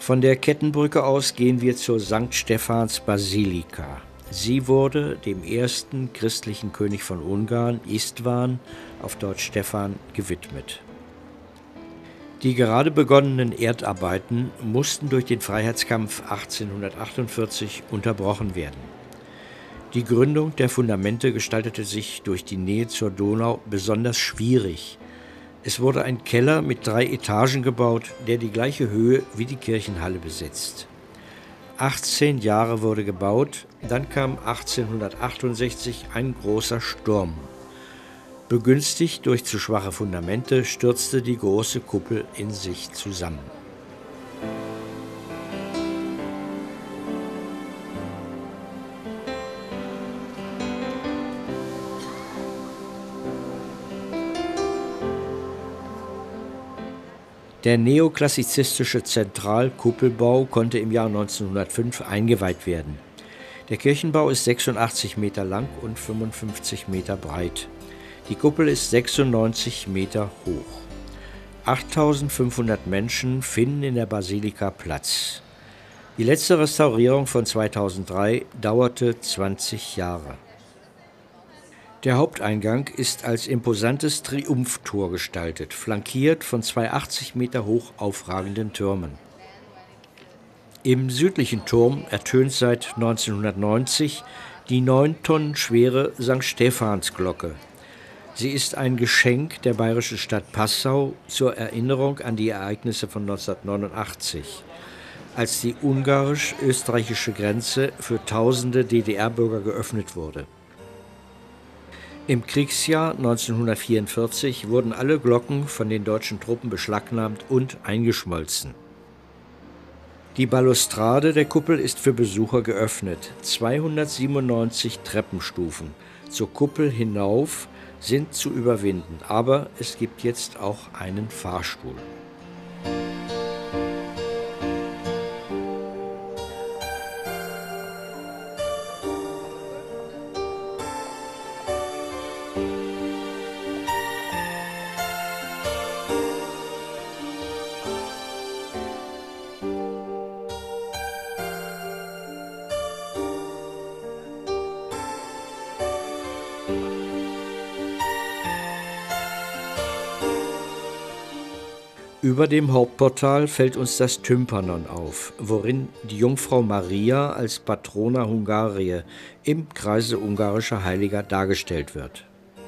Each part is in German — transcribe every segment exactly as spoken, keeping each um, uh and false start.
Von der Kettenbrücke aus gehen wir zur Sankt Stephans Basilika. Sie wurde dem ersten christlichen König von Ungarn, István, auf Deutsch Stephan, gewidmet. Die gerade begonnenen Erdarbeiten mussten durch den Freiheitskampf achtzehnhundertachtundvierzig unterbrochen werden. Die Gründung der Fundamente gestaltete sich durch die Nähe zur Donau besonders schwierig. Es wurde ein Keller mit drei Etagen gebaut, der die gleiche Höhe wie die Kirchenhalle besitzt. achtzehn Jahre wurde gebaut, dann kam achtzehnhundertachtundsechzig ein großer Sturm. Begünstigt durch zu schwache Fundamente stürzte die große Kuppel in sich zusammen. Der neoklassizistische Zentralkuppelbau konnte im Jahr neunzehnhundertfünf eingeweiht werden. Der Kirchenbau ist sechsundachtzig Meter lang und fünfundfünfzig Meter breit. Die Kuppel ist sechsundneunzig Meter hoch. achttausendfünfhundert Menschen finden in der Basilika Platz. Die letzte Restaurierung von zweitausenddrei dauerte zwanzig Jahre. Der Haupteingang ist als imposantes Triumphtor gestaltet, flankiert von zwei achtzig Meter hoch aufragenden Türmen. Im südlichen Turm ertönt seit neunzehnhundertneunzig die neun Tonnen schwere Sankt Stephansglocke. Sie ist ein Geschenk der bayerischen Stadt Passau zur Erinnerung an die Ereignisse von neunzehnhundertneunundachtzig, als die ungarisch-österreichische Grenze für tausende D D R-Bürger geöffnet wurde. Im Kriegsjahr neunzehnhundertvierundvierzig wurden alle Glocken von den deutschen Truppen beschlagnahmt und eingeschmolzen. Die Balustrade der Kuppel ist für Besucher geöffnet. zweihundertsiebenundneunzig Treppenstufen zur Kuppel hinauf sind zu überwinden, aber es gibt jetzt auch einen Fahrstuhl. Über dem Hauptportal fällt uns das Tympanon auf, worin die Jungfrau Maria als Patrona Hungariae im Kreise ungarischer Heiliger dargestellt wird.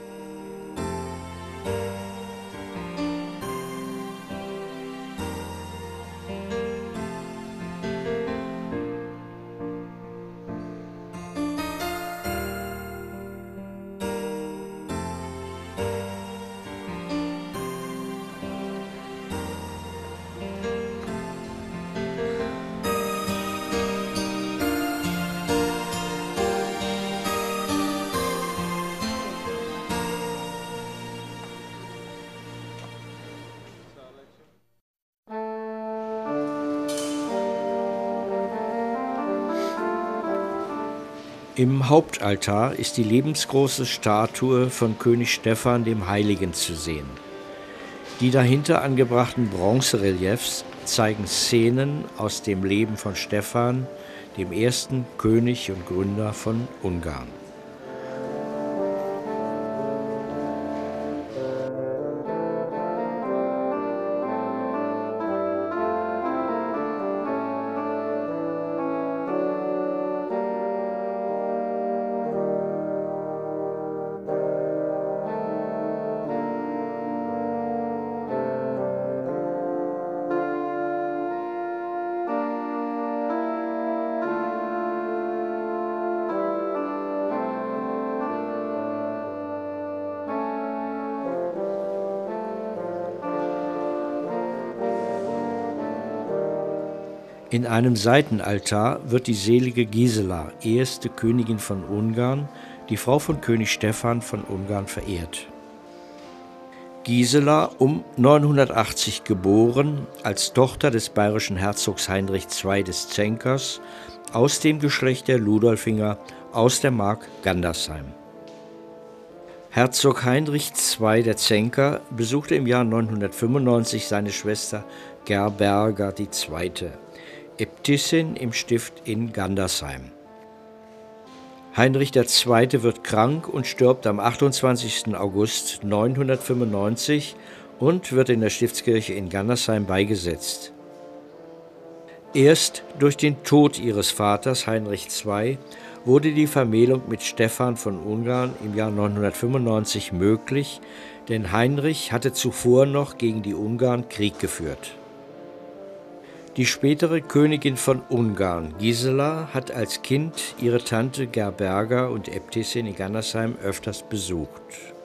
Im Hauptaltar ist die lebensgroße Statue von König Stephan dem Heiligen zu sehen. Die dahinter angebrachten Bronzereliefs zeigen Szenen aus dem Leben von Stephan, dem ersten König und Gründer von Ungarn. In einem Seitenaltar wird die selige Gisela, erste Königin von Ungarn, die Frau von König Stephan von Ungarn, verehrt. Gisela, um neunhundertachtzig geboren, als Tochter des bayerischen Herzogs Heinrich der Zweite des Zänkers, aus dem Geschlecht der Ludolfinger, aus der Mark Gandersheim. Herzog Heinrich der Zweite der Zänker besuchte im Jahr neunhundertfünfundneunzig seine Schwester Gerberga die Zweite. Äbtissin im Stift in Gandersheim. Heinrich der Zweite wird krank und stirbt am achtundzwanzigsten August neunhundertfünfundneunzig und wird in der Stiftskirche in Gandersheim beigesetzt. Erst durch den Tod ihres Vaters Heinrich der Zweite wurde die Vermählung mit Stephan von Ungarn im Jahr neunhundertfünfundneunzig möglich, denn Heinrich hatte zuvor noch gegen die Ungarn Krieg geführt. Die spätere Königin von Ungarn, Gisela, hat als Kind ihre Tante Gerberga und Äbtissin in Gandersheim öfters besucht.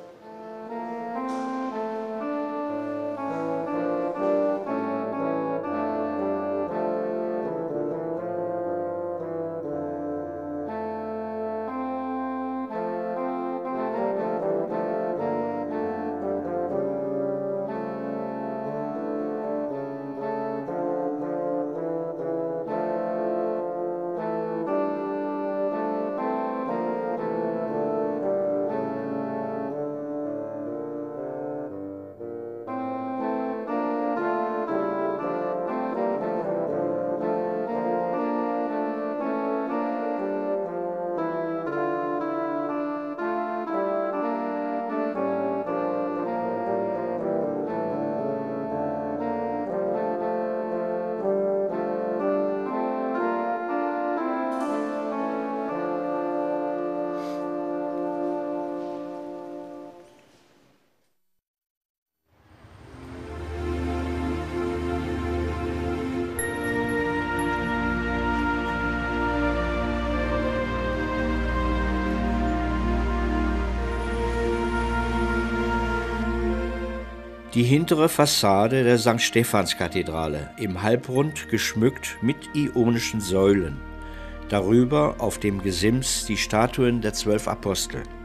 Die hintere Fassade der Sankt Stephanskathedrale, im Halbrund geschmückt mit ionischen Säulen. Darüber auf dem Gesims die Statuen der zwölf Apostel.